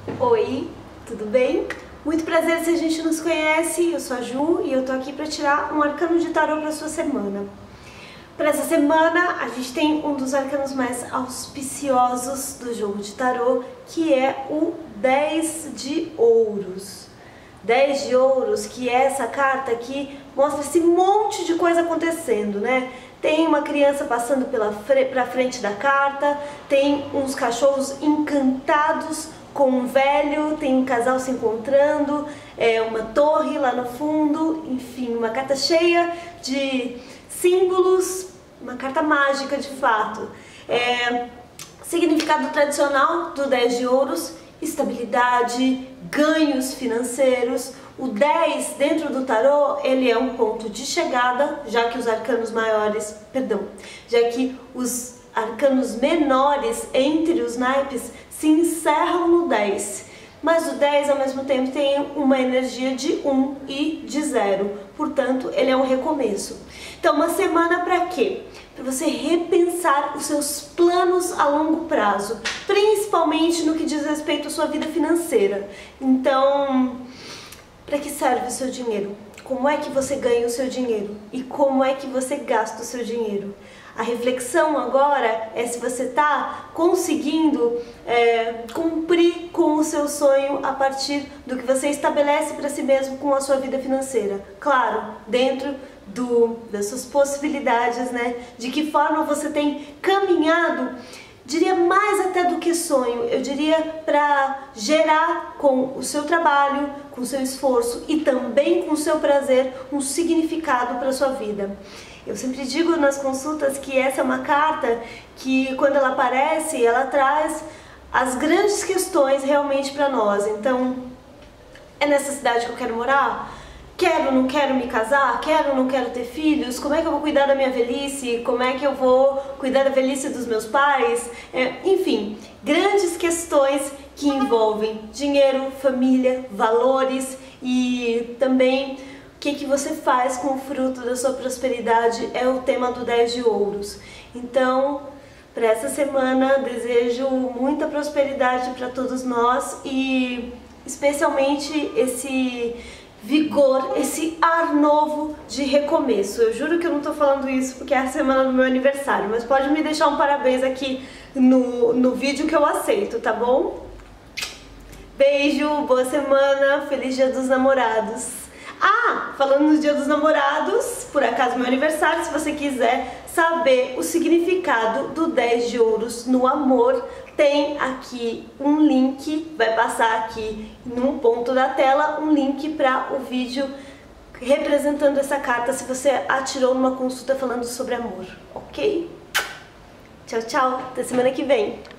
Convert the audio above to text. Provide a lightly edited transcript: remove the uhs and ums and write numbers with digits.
Oi, tudo bem? Muito prazer se a gente nos conhece, eu sou a Ju e eu tô aqui para tirar um arcano de tarô para sua semana. Para essa semana a gente tem um dos arcanos mais auspiciosos do jogo de tarô, que é o 10 de ouros. 10 de ouros, que é essa carta que mostra esse monte de coisa acontecendo, né? Tem uma criança passando pra frente da carta, tem uns cachorros encantados com um velho, tem um casal se encontrando, uma torre lá no fundo, enfim, uma carta cheia de símbolos, uma carta mágica de fato. Significado tradicional do 10 de ouros: estabilidade, ganhos financeiros. O 10 dentro do tarô, ele é um ponto de chegada, já que os arcanos menores entre os naipes se encerram no 10. Mas o 10 ao mesmo tempo tem uma energia de 1 e de 0, portanto ele é um recomeço. Então uma semana para quê? Para você repensar os seus planos a longo prazo, principalmente no que diz respeito à sua vida financeira. Então, para que serve o seu dinheiro? Como é que você ganha o seu dinheiro? E como é que você gasta o seu dinheiro? A reflexão agora é se você está conseguindo cumprir com o seu sonho a partir do que você estabelece para si mesmo com a sua vida financeira. Claro, dentro das suas possibilidades, né? De que forma você tem caminhado, diria mais até do que sonho, eu diria para gerar com o seu trabalho, com o seu esforço e também com o seu prazer um significado para a sua vida. Eu sempre digo nas consultas que essa é uma carta que, quando ela aparece, ela traz as grandes questões realmente para nós. Então, é nessa cidade que eu quero morar? Quero ou não quero me casar? Quero ou não quero ter filhos? Como é que eu vou cuidar da minha velhice? Como é que eu vou cuidar da velhice dos meus pais? Enfim, grandes questões que envolvem dinheiro, família, valores e também o que você faz com o fruto da sua prosperidade é o tema do 10 de ouros. Então, para essa semana, desejo muita prosperidade para todos nós e especialmente esse vigor, esse ar novo de recomeço. Eu juro que eu não tô falando isso porque é a semana do meu aniversário, mas pode me deixar um parabéns aqui no vídeo que eu aceito, tá bom? Beijo, boa semana, feliz Dia dos Namorados. Ah, falando no Dia dos Namorados, por acaso meu aniversário, se você quiser saber o significado do 10 de ouros no amor, tem aqui um link, vai passar aqui num ponto da tela, um link para o vídeo representando essa carta se você atirou numa consulta falando sobre amor, ok? Tchau, tchau, até semana que vem!